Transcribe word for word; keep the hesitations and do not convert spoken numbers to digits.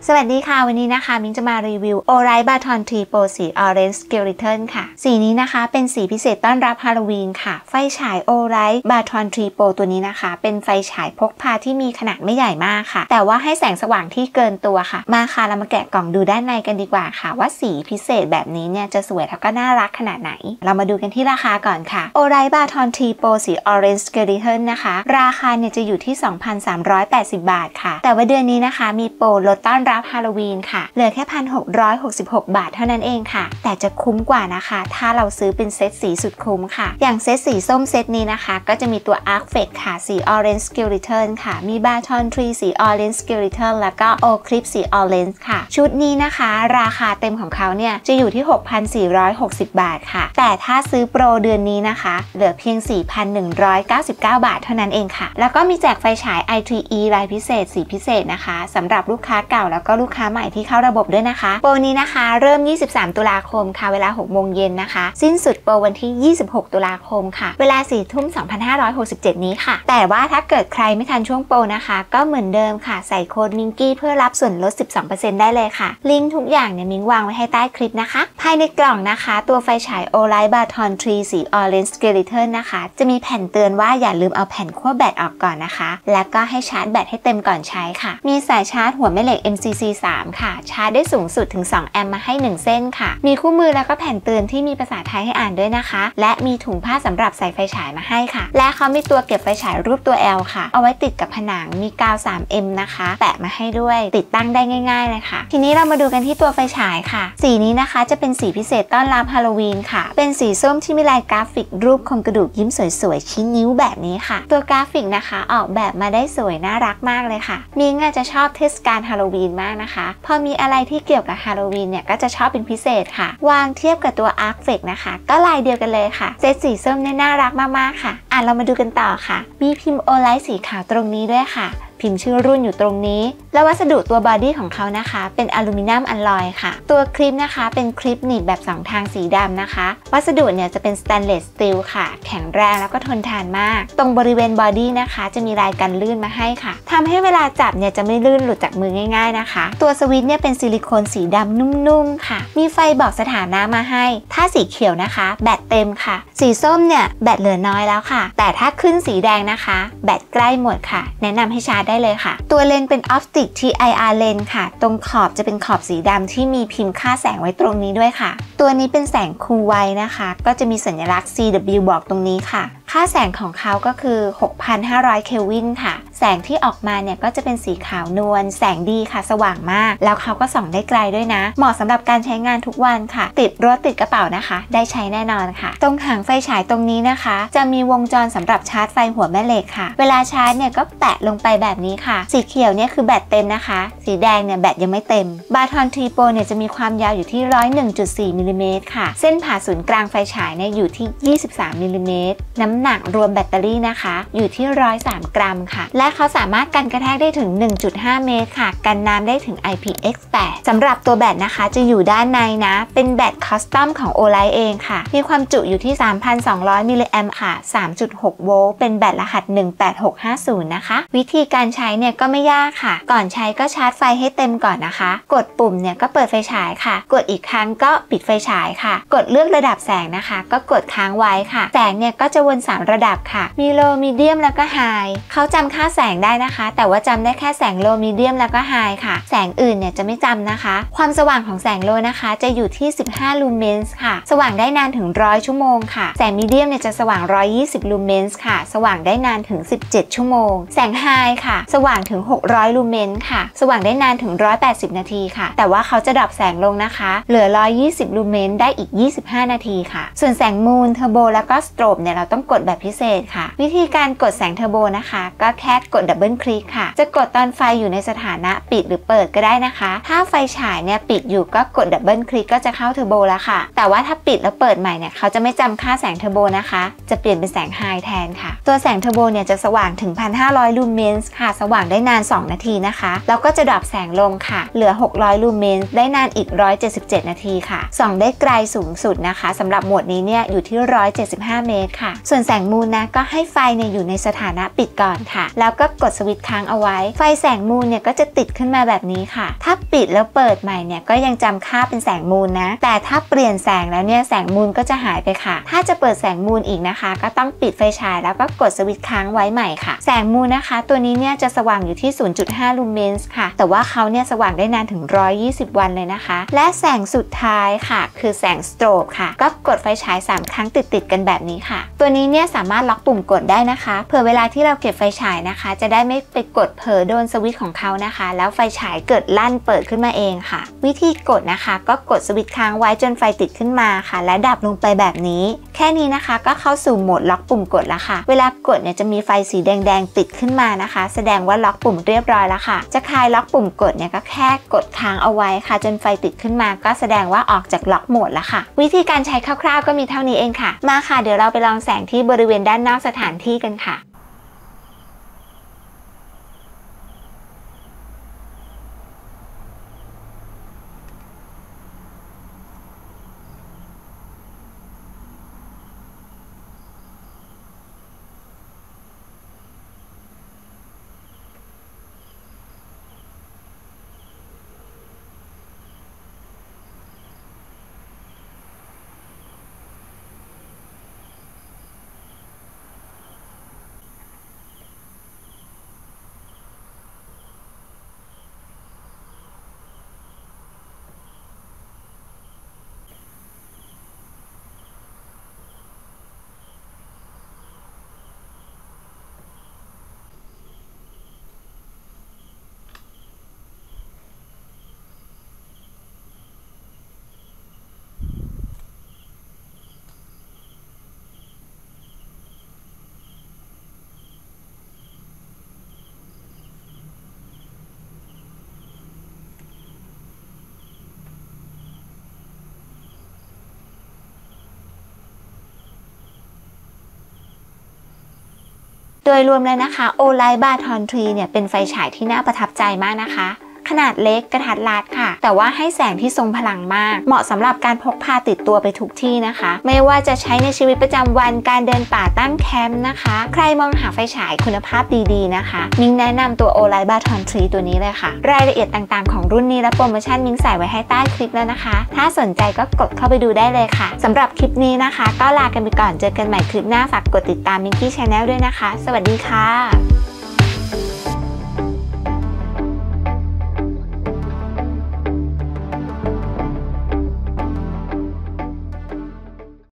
สวัสดีค่ะวันนี้นะคะมิ้งจะมารีวิว Olight Baton Tree Pro สี Orange Skeleton ค่ะสีนี้นะคะเป็นสีพิเศษต้อนรับฮาโลวีนค่ะไฟฉาย Olight Baton Tree Pro ตัวนี้นะคะเป็นไฟฉายพกพาที่มีขนาดไม่ใหญ่มากค่ะแต่ว่าให้แสงสว่างที่เกินตัวค่ะมาค่ะเรามาแกะกล่องดูด้านในกันดีกว่าค่ะว่าสีพิเศษแบบนี้เนี่ยจะสวยแล้วก็น่ารักขนาดไหนเรามาดูกันที่ราคาก่อนค่ะ Olight Baton Tree Pro สี Orange Skeleton นะคะราคาเนี่ยจะอยู่ที่ สองพันสามร้อยแปดสิบ บาทค่ะแต่ว่าเดือนนี้นะคะมีโปรลดต้อนรับฮาโลวีนค่ะเหลือแค่ หนึ่งพันหกร้อยหกสิบหก บาทเท่านั้นเองค่ะแต่จะคุ้มกว่านะคะถ้าเราซื้อเป็นเซตสีสุดคุ้มค่ะอย่างเซตสีส้มเซตนี้นะคะก็จะมีตัว Arcflex ค่ะสี Orange Skeleton ค่ะมี Baton Tree สี Orange Skeleton แล้วก็ Eclipse สี Orange ค่ะชุดนี้นะคะราคาเต็มของเขาเนี่ยจะอยู่ที่ หกพันสี่ร้อยหกสิบ บาทค่ะแต่ถ้าซื้อโปรเดือนนี้นะคะเหลือเพียง สี่พันหนึ่งร้อยเก้าสิบเก้า บาทเท่านั้นเองค่ะแล้วก็มีแจกไฟฉาย ไอ ทรี อี ลายพิเศษสีพิเศษนะคะสำหรับลูกค้าเก่าแล้วก็ลูกค้าใหม่ที่เข้าระบบด้วยนะคะโปรนี้นะคะเริ่มยี่สิบสามตุลาคมค่ะเวลา หกโมงเย็นนะคะสิ้นสุดโปรวันที่ยี่สิบหกตุลาคมค่ะเวลา สี่ทุ่มสองพันห้าร้อยหกสิบเจ็ด นี้ค่ะแต่ว่าถ้าเกิดใครไม่ทันช่วงโปรนะคะก็เหมือนเดิมค่ะใส่โค้ดมิงกี้เพื่อรับส่วนลด สิบสองเปอร์เซ็นต์ ได้เลยค่ะลิงก์ทุกอย่างเนี่ยมิงวางไว้ให้ใต้คลิปนะคะภายในกล่องนะคะตัวไฟฉาย Olight Baton Tree สี Orange Skeleton นะคะจะมีแผ่นเตือนว่าอย่าลืมเอาแผ่นขั้วแบตออกก่อนนะคะแล้วก็ให้ชาร์จแบตให้เต็มก่อนใช้ค่ะมีสายชาร์จหัวแม่เหล็ก เอ็ม ซี ซี สาม ค่ะชาร์จได้สูงสุดถึง สอง แอมป์มาให้หนึ่งเส้นค่ะมีคู่มือแล้วก็แผ่นเตือนที่มีภาษาไทยให้อ่านด้วยนะคะและมีถุงผ้าสำหรับใส่ไฟฉายมาให้ค่ะและเขามีตัวเก็บไฟฉายรูปตัว L ค่ะเอาไว้ติดกับผนังมีกาว สาม เอ็ม นะคะแปะมาให้ด้วยติดตั้งได้ง่ายๆเลยค่ะทีนี้เรามาดูกันที่ตัวไฟฉายค่ะสีนี้นะคะจะเป็นสีพิเศษต้อนรับฮาโลวีนค่ะเป็นสีส้มที่มีลายกราฟิกรูปโครงกระดูกยิ้มสวยๆชี้นิ้วแบบนี้ค่ะตัวกราฟิกนะคะออกแบบมาได้สวยน่ารักมากเลยค่ะมิงอาจจะชอบเทศกาลฮาโลวีนมากนะคะพอมีอะไรที่เกี่ยวกับฮาโลวีนเนี่ยก็จะชอบเป็นพิเศษค่ะวางเทียบกับตัว Arcflex นะคะก็ลายเดียวกันเลยค่ะเซตสีส้มเนี่ยน่ารักมากๆค่ะอ่ะเรามาดูกันต่อค่ะมีพิมพ์ Olight สีขาวตรงนี้ด้วยค่ะพิมพ์ชื่อรุ่นอยู่ตรงนี้และวัสดุตัวบอดี้ของเขานะคะเป็นอลูมิเนียมอลลอยค่ะตัวคลิปนะคะเป็นคลิปหนีบแบบสองทางสีดำนะคะวัสดุเนี่ยจะเป็นสแตนเลสสตีลค่ะแข็งแรงแล้วก็ทนทานมากตรงบริเวณบอดี้นะคะจะมีลายกันลื่นมาให้ค่ะทำให้เวลาจับเนี่ยจะไม่ลื่นหลุดจากมือง่ายๆนะคะตัวสวิตช์เนี่ยเป็นซิลิโคนสีดำนุ่มๆค่ะมีไฟบอกสถานะมาให้ถ้าสีเขียวนะคะแบตเต็มค่ะสีส้มเนี่ยแบตเหลือน้อยแล้วค่ะแต่ถ้าขึ้นสีแดงนะคะแบตใกล้หมดค่ะแนะนำให้ชาร์จได้เลยค่ะตัวเลนส์เป็น Optic ที ไอ อาร์ เลนส์ค่ะตรงขอบจะเป็นขอบสีดำที่มีพิมพ์ค่าแสงไว้ตรงนี้ด้วยค่ะตัวนี้เป็นแสงคูลไวนะคะก็จะมีสัญลักษณ์ ซี ดับเบิลยู บอกตรงนี้ค่ะค่าแสงของเขาก็คือ หกพันห้าร้อย เคลวินค่ะแสงที่ออกมาเนี่ยก็จะเป็นสีขาวนวลแสงดีค่ะสว่างมากแล้วเขาก็ส่องได้ไกลด้วยนะเหมาะสำหรับการใช้งานทุกวันค่ะติดรถติดกระเป๋านะคะได้ใช้แน่นอนค่ะตรงหางไฟฉายตรงนี้นะคะจะมีวงจรสำหรับชาร์จไฟหัวแม่เหล็กค่ะเวลาชาร์จเนี่ยก็แตะลงไปแบบนี้ค่ะสีเขียวเนี่ยคือแบตเต็มนะคะสีแดงเนี่ยแบตยังไม่เต็ม Baton Tree Pro เนี่ยจะมีความยาวอยู่ที่ หนึ่งร้อยหนึ่งจุดสี่ มิลลิเมตรค่ะเส้นผ่าศูนย์กลางไฟฉายเนี่ยอยู่ที่ ยี่สิบสาม มิลลิเมตรน้ำหนักรวมแบตเตอรี่นะคะอยู่ที่หนึ่งร้อยสาม กรัมค่ะและเขาสามารถกันกระแทกได้ถึง หนึ่งจุดห้า เมตรค่ะกันน้ำได้ถึง ไอ พี เอ็กซ์ แปด สำหรับตัวแบตนะคะจะอยู่ด้านในนะเป็นแบตคอสตอมของ Olight เองค่ะมีความจุอยู่ที่ สามพันสองร้อย มิลลิแอมป์ค่ะ สามจุดหก โวลต์เป็นแบตรหัสหนึ่งแปดหกห้าศูนย์นะคะวิธีการใช้เนี่ยก็ไม่ยากค่ะก่อนใช้ก็ชาร์จไฟให้เต็มก่อนนะคะกดปุ่มเนี่ยก็เปิดไฟฉายค่ะกดอีกครั้งก็ปิดไฟฉายค่ะกดเลือกระดับแสงนะคะก็กดค้างไว้ค่ะแสงเนี่ยก็จะวนสามระดับค่ะมีโลมีเดียมแล้วก็ไฮเขาจำค่าแสงได้นะคะแต่ว่าจำได้แค่แสงโลมีเดียมแล้วก็ไฮค่ะแสงอื่นเนี่ยจะไม่จำนะคะความสว่างของแสงโลนะคะจะอยู่ที่สิบห้าลูเมนส์ค่ะสว่างได้นานถึงหนึ่งร้อยชั่วโมงค่ะแสงมีเดียมเนี่ยจะสว่างหนึ่งร้อยยี่สิบลูเมนส์ค่ะสว่างได้นานถึงสิบเจ็ดชั่วโมงแสงไฮค่ะสว่างถึงหกร้อยลูเมนส์ค่ะสว่างได้นานถึงหนึ่งร้อยแปดสิบนาทีค่ะแต่ว่าเขาจะดับแสงลงนะคะเหลือหนึ่งร้อยยี่สิบลูเมนส์ได้อีกยี่สิบห้านาทีค่ะส่วนแสงมูนเทอร์โบแล้วก็สโตรบเนี่ยเราต้องกดแบบพิเศษค่ะวิธีการกดแสงเทอร์โบนะคะก็แค่กดดับเบิลคลิกค่ะจะกดตอนไฟอยู่ในสถานะปิดหรือเปิดก็ได้นะคะถ้าไฟฉายเนี่ยปิดอยู่ก็กดดับเบิลคลิกก็จะเข้าเทอร์โบแล้วค่ะแต่ว่าถ้าปิดแล้วเปิดใหม่เนี่ยเขาจะไม่จำค่าแสงเทอร์โบนะคะจะเปลี่ยนเป็นแสงไฮแทนค่ะตัวแสงเทอร์โบเนี่ยจะสว่างถึง หนึ่งพันห้าร้อย ลูเมนส์ค่ะสว่างได้นานสองนาทีนะคะแล้วก็จะดับแสงลงค่ะเหลือหกร้อยลูเมนส์ได้นานอีกหนึ่งร้อยเจ็ดสิบเจ็ดนาทีค่ะส่องได้ไกลสูงสุดนะคะสำหรับโหมดนี้เนี่ยอยู่ที่หนึ่งร้อยเจ็ดสิบห้าเมตรค่ะส่วนแสงมูนนะก็ให้ไฟเนี่ยอยู่ในสถานะปิดก่อนค่ะแล้วก็กดสวิตช์ค้างเอาไว้ไฟแสงมูนเนี่ยก็จะติดขึ้นมาแบบนี้ค่ะถ้าปิดแล้วเปิดใหม่เนี่ยก็ยังจำค่าเป็นแสงมูนนะแต่ถ้าเปลี่ยนแสงแล้วเนี่ยแสงมูนก็จะหายไปค่ะถ้าจะเปิดแสงมูนอีกนะคะก็ต้องปิดไฟฉายแล้วก็กดสวิตช์ค้างไว้ใหม่ค่ะแสงมูนนะคะตัวนี้เนี่ยจะสว่างอยู่ที่ ศูนย์จุดห้า ลูเมนส์ค่ะแต่ว่าเขาเนี่ยสว่างได้นานถึงหนึ่งร้อยยี่สิบวันเลยนะคะและแสงสุดท้ายค่ะคือแสงสโตรบค่ะก็กดไฟฉายสามครั้งติดๆกันแบบนี้ค่ะตัวนี้เนี่ยสามารถล็อกปุ่มกดได้นะคะเผื่อเวลาที่เราเก็บไฟฉายนะคะจะได้ไม่ไปกดเผลอโดนสวิตช์ของเขานะคะแล้วไฟฉายเกิดลั่นเปิดขึ้นมาเองค่ะวิธีกดนะคะก็กดสวิตช์ค้างไว้จนไฟติดขึ้นมาค่ะและดับลงไปแบบนี้แค่นี้นะคะก็เข้าสู่โหมดล็อกปุ่มกดแล้วค่ะเวลากดเนี่ยจะมีไฟสีแดงๆติดขึ้นมานะคะแสดงว่าล็อกปุ่มเรียบร้อยแล้วค่ะจะคลายล็อกปุ่มกดเนี่ยก็แค่กดค้างเอาไว้ค่ะจนไฟติดขึ้นมาก็แสดงว่าออกจากล็อกโหมดแล้วค่ะวิธีการใช้คร่าวๆก็มีเท่านี้เองค่ะมาค่ะเดี๋ยวเราไปลองแสงที่บริเวณด้านนอกสถานที่กันค่ะโดยรวมแล้วนะคะ Olight Baton Tree เนี่ยเป็นไฟฉายที่น่าประทับใจมากนะคะขนาดเล็กกระทัดรัดค่ะแต่ว่าให้แสงที่ทรงพลังมากเหมาะสำหรับการพกพาติดตัวไปทุกที่นะคะไม่ว่าจะใช้ในชีวิตประจำวันการเดินป่าตั้งแคมป์นะคะใครมองหาไฟฉายคุณภาพดีๆนะคะมิ้งแนะนำตัว Olight Baton Tree ตัวนี้เลยค่ะรายละเอียดต่างๆของรุ่นนี้และโปรโมชั่นมิ้งใส่ไว้ให้ใต้คลิปแล้วนะคะถ้าสนใจก็กดเข้าไปดูได้เลยค่ะสำหรับคลิปนี้นะคะก็ลากันไปก่อนเจอกันใหม่คลิปหน้าฝากกดติดตาม Minky Channel ด้วยนะคะสวัสดีค่ะ